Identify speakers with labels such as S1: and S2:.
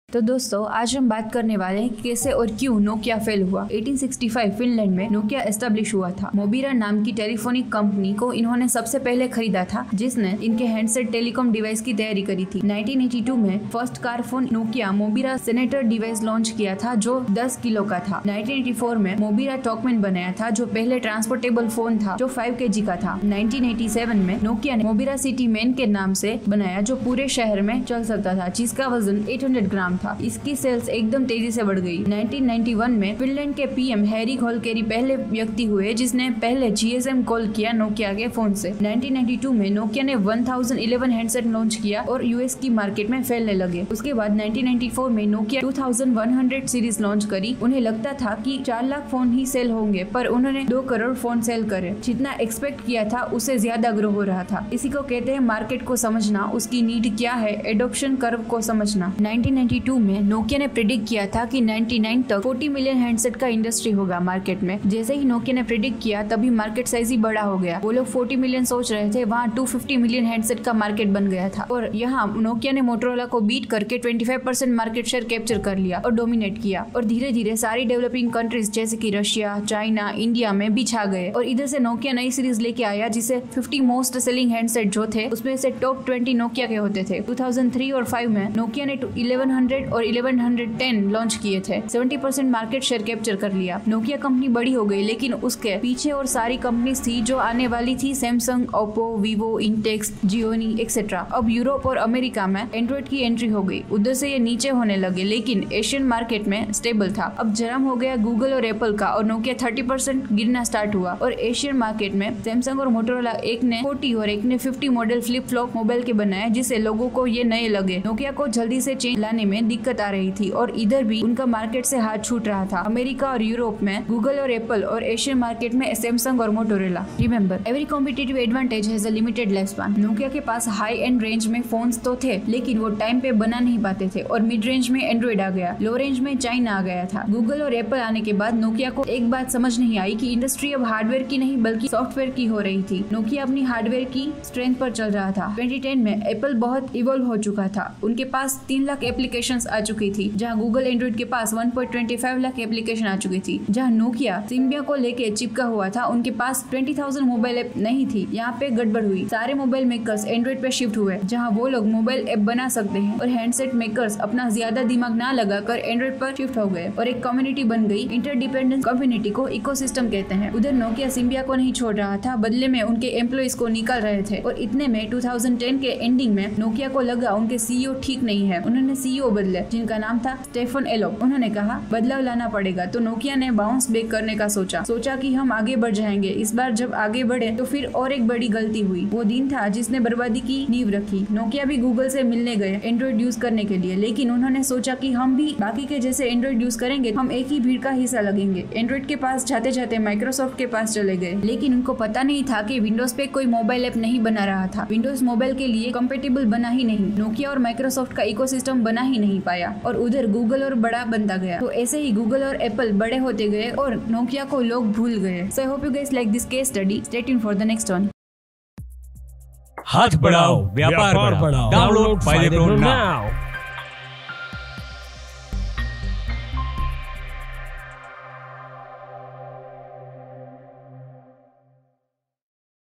S1: तो दोस्तों आज हम बात करने वाले हैं कैसे और क्यों नोकिया फेल हुआ। 1865 फिनलैंड में नोकिया एस्टेब्लिश हुआ था। मोबिरा नाम की टेलीफोनिक कंपनी को इन्होंने सबसे पहले खरीदा था, जिसने इनके हैंडसेट टेलीकॉम डिवाइस की तैयारी करी थी। 1982 में first car phone Nokia Mobira Senator device launch किया था, जो 10 किलो का था। 1984 में मोबिरा टॉकमैन बनाया था, जो पहले ट्रांसपोर्टेबल फोन था, जो 5 kg का था। 1987 में नोकिया ने मोबिरा सिटी मैन के नाम से बनाया, जो पूरे शहर में चल सकता था, जिसका वजन 800 ग्राम था। इसकी सेल्स एकदम तेजी से बढ़ गई। 1991 में फिनलैंड के पीएम हैरी होलकेरी पहले व्यक्ति हुए जिसने पहले जीएसएम कॉल किया नोकिया के फोन से। 1992 में नोकिया ने 1011 हैंडसेट लॉन्च किया और यूएस की मार्केट में फैलने लगे। उसके बाद 1994 में नोकिया 2100 सीरीज लॉन्च करी। उन्हें लगता था कि 4 लाख फोन ही सेल होंगे, पर उन्होंने 2 करोड़ फोन सेल करे। जितना एक्सपेक्ट किया था उससे ज्यादा ग्रो हो रहा था। इसी को कहते हैं मार्केट को समझना, उसकी नीड क्या है, एडॉप्शन कर्व को समझना। 1992 में नोकिया ने प्रेडिक्ट किया था कि 99 तक 40 मिलियन हैंडसेट का इंडस्ट्री होगा मार्केट में। जैसे ही नोकिया ने प्रेडिक्ट किया तभी मार्केट साइज ही बड़ा हो गया। वो लोग 40 मिलियन सोच रहे थे, वहाँ 250 मिलियन हैंडसेट का मार्केट बन गया था। और यहाँ नोकिया ने मोटोरोला को बीट करके 25% मार्केट शेयर कैप्चर कर लिया और डोमिनेट किया। और धीरे धीरे सारी डेवलपिंग कंट्रीज जैसे कि रशिया, चाइना, इंडिया में भी छा गए। और इधर से नोकिया नई सीरीज लेके आया, जिसे 50 मोस्ट सेलिंग हैंडसेट जो थे उसमें से टॉप 20 नोकिया के होते थे। 2003 और 5 में नोकिया ने 1100 और 1110 लॉन्च किए थे। 70% मार्केट शेयर कैप्चर कर लिया। नोकिया कंपनी बड़ी हो गई, लेकिन उसके पीछे और सारी कंपनीज थी जो आने वाली थी, Samsung, Oppo, Vivo, Intex, Gionee etcetera. अब यूरोप और अमेरिका में एंड्रॉइड की एंट्री हो गई। उधर से ये नीचे होने लगे, लेकिन एशियन मार्केट में स्टेबल था। अब जन्म हो गया गूगल और एप्पल का, और नोकिया 30% गिरना स्टार्ट हुआ। और एशियन मार्केट में सैमसंग और मोटोरोला, एक ने 40 और एक ने 50 मॉडल फ्लिप फ्लॉप मोबाइल के बनाए, जिससे लोगों को ये नए लगे। नोकिया को जल्दी से चेंज लाने में दिक्कत आ रही थी और इधर भी उनका मार्केट से हाथ छूट रहा था। अमेरिका और यूरोप में गूगल और एप्पल, और एशियन मार्केट में सैमसंग और Motorola. Remember, every competitive advantage has a limited life span. Nokia के पास हाई एंड रेंज में फोन्स तो थे, लेकिन वो टाइम पे बना नहीं पाते थे। और मिड रेंज में एंड्रॉइड आ गया, लो रेंज में चाइना आ गया था। गूगल और एप्पल आने के बाद नोकिया को एक बात समझ नहीं आई कि इंडस्ट्री अब हार्डवेयर की नहीं बल्कि सॉफ्टवेयर की हो रही थी। नोकिया अपनी हार्डवेयर की स्ट्रेंथ पर चल रहा था। 2010 में एप्पल बहुत इवॉल्व हो चुका था। उनके पास 3 लाख एप्लीकेशंस आ चुकी थी, जहाँ गूगल एंड्रॉइड के पास 1.25 लाख एप्लीकेशन आ चुकी थी। जहाँ नोकिया सिम्बिया को लेके चिपका हुआ था, उनके पास 20,000 मोबाइल ऐप नहीं थी। यहाँ पे गड़बड़ हुई। सारे मोबाइल मेकर्स एंड्रॉइड पे शिफ्ट हुए, जहाँ वो लोग मोबाइल ऐप बना सकते हैं, और हैंडसेट मेकर्स अपना ज्यादा दिमाग ना लगाकर एंड्रॉइड पर शिफ्ट हो गए और एक कम्युनिटी बन गई। इंटरडिपेंडेंट कम्युनिटी को इकोसिस्टम कहते हैं। उधर नोकिया सिम्बिया को नहीं छोड़ रहा था, बदले में उनके एम्प्लॉइज को निकाल रहे थे। और इतने में 2010 के एंडिंग में नोकिया को लगा उनके सीईओ ठीक नहीं है। उन्होंने सीईओ बदले, जिनका नाम था स्टेफन एलोप। उन्होंने कहा बदलाव लाना पड़ेगा। तो नोकिया ने बाउंस बैक करने का सोचा कि हम आगे बढ़ जाएंगे। इस बार जब आगे बढ़े तो फिर और एक बड़ी गलती हुई। वो दिन था जिसने बर्बादी की नींव रखी। नोकिया भी गूगल से मिलने गए एंड्रॉइड यूज करने के लिए, लेकिन उन्होंने सोचा कि हम भी बाकी के जैसे एंड्रॉइड यूज करेंगे, हम एक ही भीड़ का हिस्सा लगेंगे। एंड्रॉइड के पास जाते जाते माइक्रोसॉफ्ट के पास चले गए, लेकिन उनको पता नहीं था कि विंडोज पे कोई मोबाइल ऐप नहीं बना रहा था। विंडोज मोबाइल के लिए कंपेटेबल बना ही नहीं। नोकिया और माइक्रोसॉफ्ट का इकोसिस्टम बना ही नहीं पाया, और उधर गूगल और बड़ा बनता गया। तो ऐसे ही गूगल और एप्पल बड़े होते गए और नोकिया को लोग भूल गए। So I hope you guys like this case study. Stay tuned for the next one.
S2: हाथ बढ़ाओ, व्यापार बढ़ाओ। डाउनलोड फायदे नाउ।